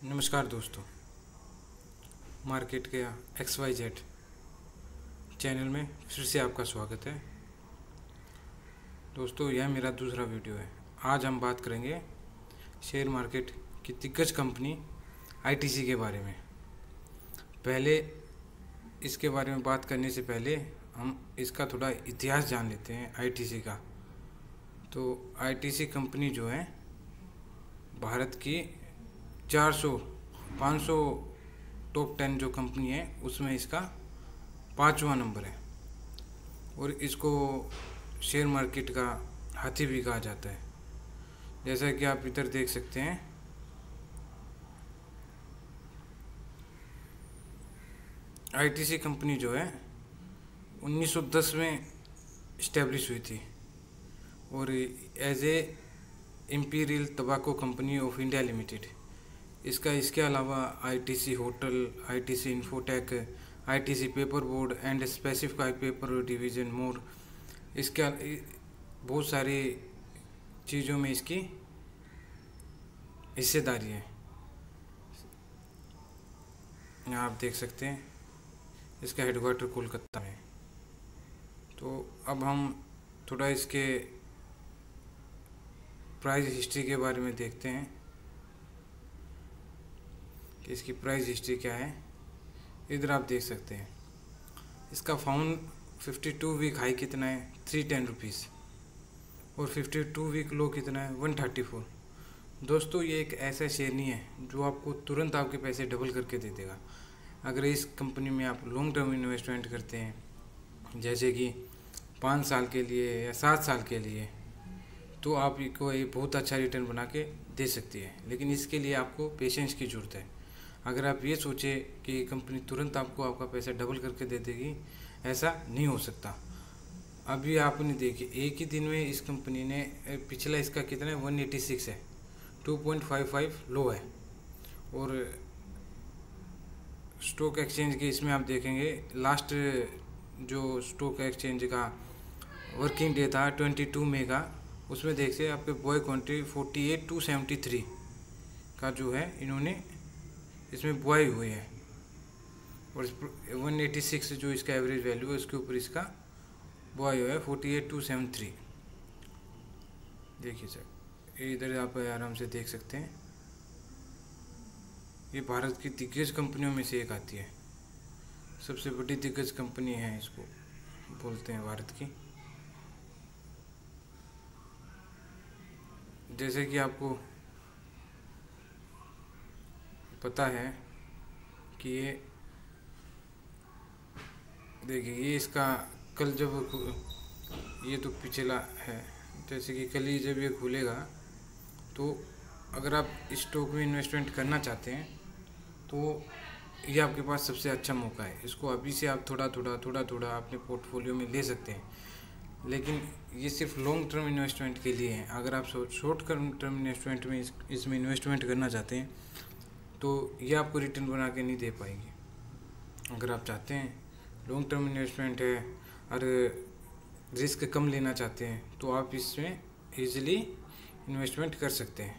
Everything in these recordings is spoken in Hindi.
नमस्कार दोस्तों, मार्केट के XYZ चैनल में फिर से आपका स्वागत है। दोस्तों, यह मेरा दूसरा वीडियो है। आज हम बात करेंगे शेयर मार्केट की दिग्गज कंपनी ITC के बारे में। पहले इसके बारे में बात करने से पहले हम इसका थोड़ा इतिहास जान लेते हैं ITC का। तो ITC कंपनी जो है भारत की 500 टॉप 10 जो कंपनी है उसमें इसका 5वां नंबर है और इसको शेयर मार्केट का हाथी भी कहा जाता है। जैसा कि आप इधर देख सकते हैं, ITC कंपनी जो है 1910 में इस्टेब्लिश हुई थी और as a imperial tobacco company of India limited. इसके अलावा ITC hotel, ITC infotech, ITC paper board and specified paper division more, इसके बहुत सारी चीज़ों में इसकी हिस्सेदारी है। यहाँ आप देख सकते हैं इसका हेडक्वार्टर कोलकाता में। तो अब हम थोड़ा इसके प्राइस हिस्ट्री के बारे में देखते हैं कि इसकी प्राइस हिस्ट्री क्या है। इधर आप देख सकते हैं इसका फाउंड 52 वीक हाई कितना है 310 रुपीज़ और 52 वीक लो कितना है 134। दोस्तों, ये एक ऐसा शेयर नहीं है जो आपको तुरंत आपके पैसे डबल करके दे देगा। अगर इस कंपनी में आप लॉन्ग टर्म इन्वेस्टमेंट करते हैं, जैसे कि 5 साल के लिए या 7 साल के लिए, तो आपको ये बहुत अच्छा रिटर्न बना के दे सकती है। लेकिन इसके लिए आपको पेशेंस की ज़रूरत है। अगर आप ये सोचें कि ये कंपनी तुरंत आपका पैसा डबल करके दे देगी, ऐसा नहीं हो सकता। अभी आपने देखिए एक ही दिन में इस कंपनी ने पिछला इसका कितना है 186 है, 2.55 लो है। और स्टॉक एक्सचेंज के इसमें आप देखेंगे लास्ट जो स्टॉक एक्सचेंज का वर्किंग डे था 22 मई का, उसमें देखिए आपके बॉय क्वांटिटी 48,273 का जो है इन्होंने इसमें बुआई हुई है और 186 जो इसका एवरेज वैल्यू है उसके ऊपर इसका बुआई हुआ है 48,273। देखिए सर, इधर आप आराम से देख सकते हैं। ये भारत की दिग्गज कंपनियों में से एक आती है, सबसे बड़ी दिग्गज कंपनी है, इसको बोलते हैं भारत की। जैसे कि आपको पता है कि ये देखिए, ये इसका कल जब ये तो पिछला है, जैसे कि कल ही जब ये खुलेगा, तो अगर आप इस स्टॉक में इन्वेस्टमेंट करना चाहते हैं तो ये आपके पास सबसे अच्छा मौका है। इसको अभी से आप थोड़ा थोड़ा अपने पोर्टफोलियो में ले सकते हैं। लेकिन ये सिर्फ लॉन्ग टर्म इन्वेस्टमेंट के लिए है। अगर आप शॉर्ट टर्म इन्वेस्टमेंट में इसमें इन्वेस्टमेंट करना चाहते हैं तो ये आपको रिटर्न बना के नहीं दे पाएंगे। अगर आप चाहते हैं लॉन्ग टर्म इन्वेस्टमेंट है और रिस्क कम लेना चाहते हैं तो आप इसमें इजीली इन्वेस्टमेंट कर सकते हैं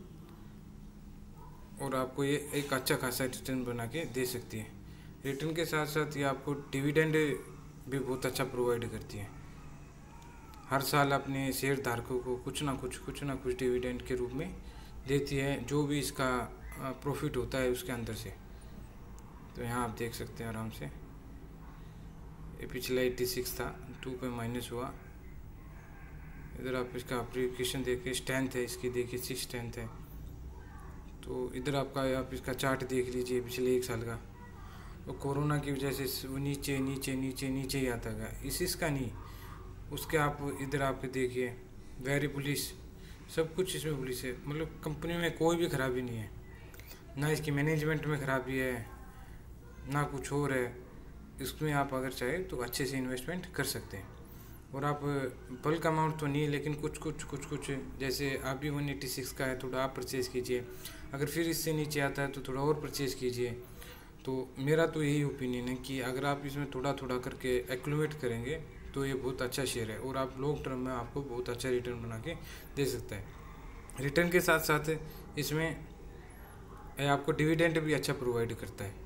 और आपको ये एक अच्छा खासा रिटर्न बना के दे सकती है। रिटर्न के साथ साथ ये आपको डिविडेंड भी बहुत अच्छा प्रोवाइड करती है। हर साल अपने शेयर धारकों को कुछ ना कुछ डिविडेंड के रूप में देती है, जो भी इसका प्रॉफिट होता है उसके अंदर से। तो यहाँ आप देख सकते हैं आराम से, ये पिछला 86 था, 2 पे माइनस हुआ। इधर आप इसका एप्लीकेशन देखिए, स्ट्रेंथ है इसकी, देखिए 6 स्ट्रेंथ है। तो इधर आप इसका चार्ट देख लीजिए पिछले 1 साल का। तो कोरोना की वजह से वो नीचे ही आता गया, इसका नहीं, उसके आप इधर आपके देखिए वेरी बुलिश, सब कुछ इसमें बुलिश है। मतलब कंपनी में कोई भी खराबी नहीं है, ना इसकी मैनेजमेंट में खराबी है ना कुछ और है। इसमें आप अगर चाहे तो अच्छे से इन्वेस्टमेंट कर सकते हैं। और आप बल्क अमाउंट तो नहीं, लेकिन कुछ जैसे अभी 186 का है, थोड़ा आप परचेज़ कीजिए। अगर फिर इससे नीचे आता है तो थोड़ा और परचेज़ कीजिए। तो मेरा तो यही ओपिनियन है कि अगर आप इसमें थोड़ा करके एक्यूमुलेट करेंगे तो ये बहुत अच्छा शेयर है और आप लॉन्ग टर्म में आपको बहुत अच्छा रिटर्न बना के दे सकता है। रिटर्न के साथ साथ इसमें ये आपको डिविडेंड भी अच्छा प्रोवाइड करता है।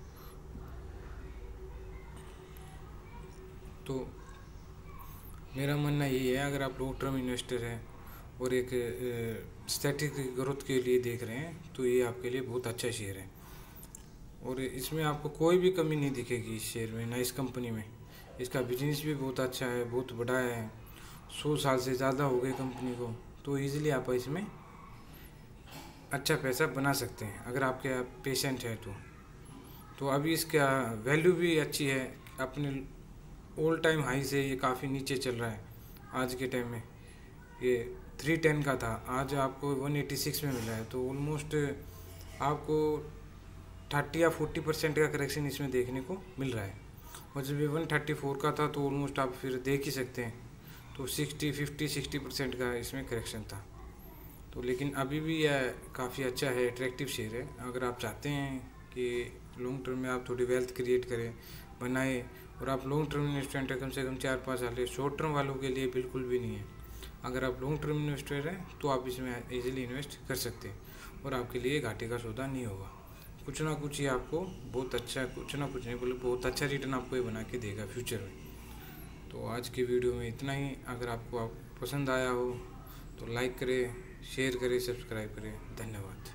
तो मेरा मानना यही है, अगर आप लॉन्ग टर्म इन्वेस्टर हैं और एक स्टैटिक ग्रोथ के लिए देख रहे हैं तो ये आपके लिए बहुत अच्छा शेयर है। और इसमें आपको कोई भी कमी नहीं दिखेगी इस शेयर में, ना इस कंपनी में। इसका बिजनेस भी बहुत अच्छा है, बहुत बड़ा है, 100 साल से ज़्यादा हो गए कंपनी को। तो ईज़िली आप इसमें अच्छा पैसा बना सकते हैं अगर आपके पेशेंट है तो अभी इसका वैल्यू भी अच्छी है। अपने ऑल टाइम हाई से ये काफ़ी नीचे चल रहा है आज के टाइम में। ये 310 का था, आज आपको 186 में मिला है। तो ऑलमोस्ट आपको 30 या 40% का करेक्शन इसमें देखने को मिल रहा है। और जब ये 134 का था तो ऑलमोस्ट आप फिर देख ही सकते हैं, तो 60 का इसमें करेक्शन था। तो लेकिन अभी भी यह काफ़ी अच्छा है, अट्रैक्टिव शेयर है। अगर आप चाहते हैं कि लॉन्ग टर्म में आप थोड़ी वेल्थ क्रिएट करें, बनाए, और आप लॉन्ग टर्म इन्वेस्टमेंट है कम से कम 4-5 साल है, शॉर्ट टर्म वालों के लिए बिल्कुल भी नहीं है। अगर आप लॉन्ग टर्म इन्वेस्टर हैं तो आप इसमें इजीली इन्वेस्ट कर सकते हैं और आपके लिए घाटे का सौदा नहीं होगा। कुछ ना कुछ ही आपको बहुत अच्छा, कुछ ना कुछ नहीं बोले, बहुत अच्छा रिटर्न आपको ये बना के देगा फ्यूचर में। तो आज की वीडियो में इतना ही। अगर आपको पसंद आया हो तो लाइक करें, शेयर करें, सब्सक्राइब करें। धन्यवाद।